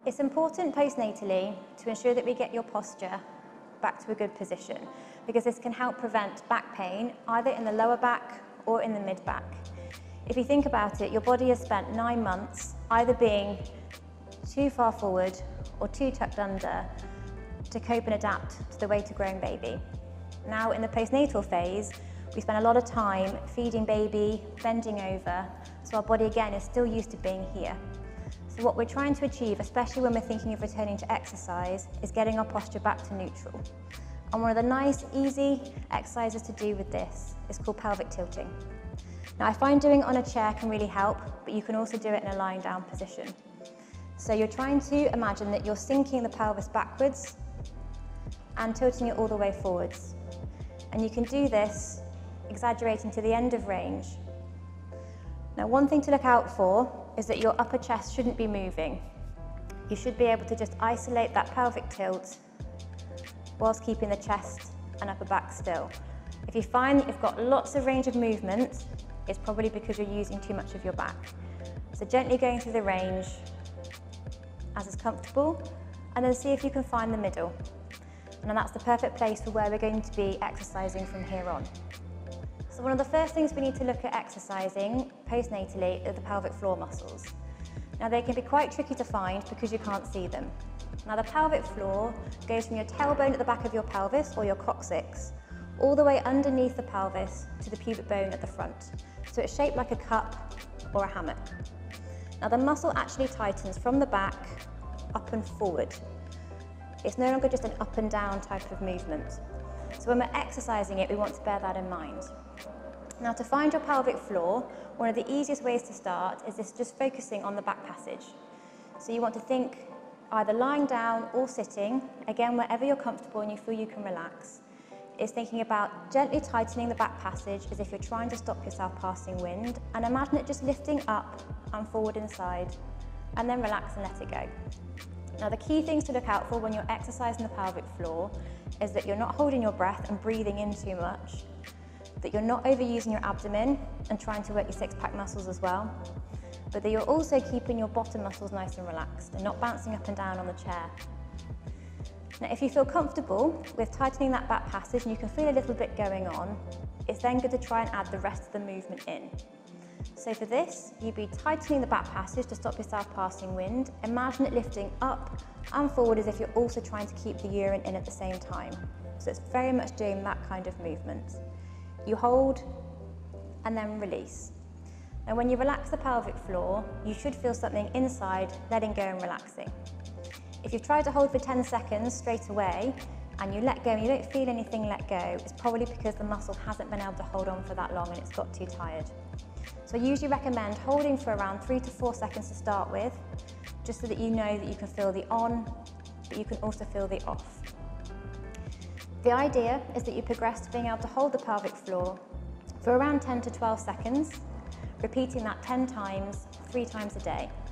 It's important postnatally to ensure that we get your posture back to a good position, because this can help prevent back pain either in the lower back or in the mid-back. If you think about it, your body has spent 9 months either being too far forward or too tucked under to cope and adapt to the way to growing baby. Now in the postnatal phase, we spend a lot of time feeding baby, bending over, so our body again is still used to being here. So what we're trying to achieve, especially when we're thinking of returning to exercise, is getting our posture back to neutral. And one of the nice, easy exercises to do with this is called pelvic tilting. Now I find doing it on a chair can really help, but you can also do it in a lying down position. So you're trying to imagine that you're sinking the pelvis backwards and tilting it all the way forwards. And you can do this exaggerating to the end of range. Now one thing to look out for is that your upper chest shouldn't be moving. You should be able to just isolate that pelvic tilt whilst keeping the chest and upper back still. If you find that you've got lots of range of movement, it's probably because you're using too much of your back. So gently going through the range as is comfortable, and then see if you can find the middle. And that's the perfect place for where we're going to be exercising from here on. So one of the first things we need to look at exercising postnatally are the pelvic floor muscles. Now they can be quite tricky to find because you can't see them. Now the pelvic floor goes from your tailbone at the back of your pelvis, or your coccyx, all the way underneath the pelvis to the pubic bone at the front. So it's shaped like a cup or a hammock. Now the muscle actually tightens from the back up and forward. It's no longer just an up and down type of movement. So when we're exercising it, we want to bear that in mind. Now to find your pelvic floor, one of the easiest ways to start is just focusing on the back passage. So you want to think either lying down or sitting, again wherever you're comfortable and you feel you can relax, is thinking about gently tightening the back passage as if you're trying to stop yourself passing wind, and imagine it just lifting up and forward inside, and then relax and let it go. Now the key things to look out for when you're exercising the pelvic floor is that you're not holding your breath and breathing in too much, that you're not overusing your abdomen and trying to work your six-pack muscles as well, but that you're also keeping your bottom muscles nice and relaxed and not bouncing up and down on the chair. Now if you feel comfortable with tightening that back passage and you can feel a little bit going on, it's then good to try and add the rest of the movement in. So for this, you'd be tightening the back passage to stop yourself passing wind. Imagine it lifting up and forward as if you're also trying to keep the urine in at the same time. So it's very much doing that kind of movement. You hold and then release. Now when you relax the pelvic floor, you should feel something inside letting go and relaxing. If you've tried to hold for 10 seconds straight away and you let go and you don't feel anything let go, it's probably because the muscle hasn't been able to hold on for that long and it's got too tired. So I usually recommend holding for around 3 to 4 seconds to start with, just so that you know that you can feel the on, but you can also feel the off. The idea is that you progress to being able to hold the pelvic floor for around 10 to 12 seconds, repeating that 10 times, 3 times a day.